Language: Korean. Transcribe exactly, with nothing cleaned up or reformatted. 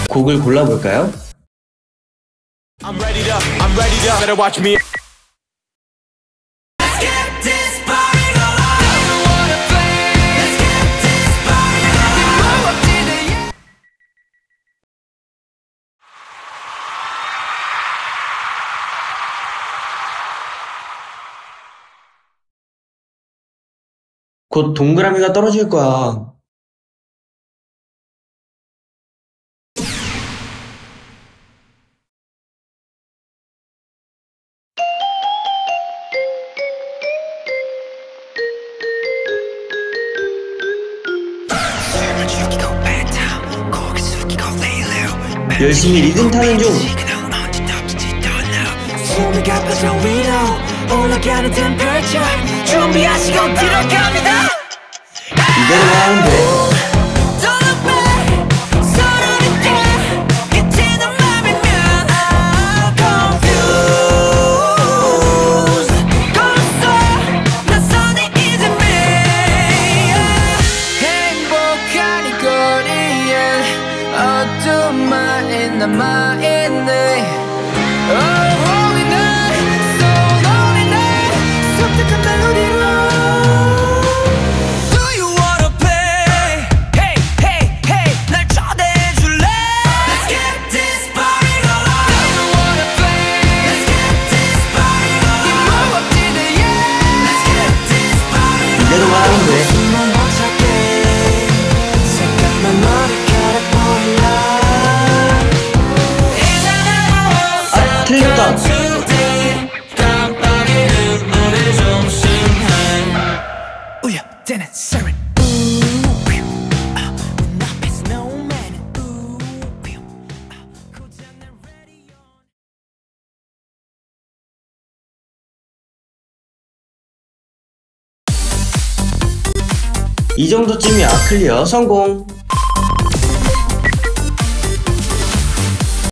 곡을 골라볼까요? I'm ready to, I'm ready to, better watch me. Let's get this party going. Don't wanna play. Let's get this party going. Move up to the yeah. 곧 동그라미가 떨어질 거야. 열심히 리듬 타는 중. 이대로 가면 돼. 남아있네. Oh, holy night, so lonely night. 섬뜩한 멜로디로. Do you wanna play? Hey, hey, hey, 날 초대해줄래? Let's get this party going. Do you wanna play? Let's get this party going. You move up to the yeah. Let's get this party going. 이대로 가면 돼. 색깔만 머리카락 보일라. 틀렸다. 이 정도쯤이야. 클리어 성공.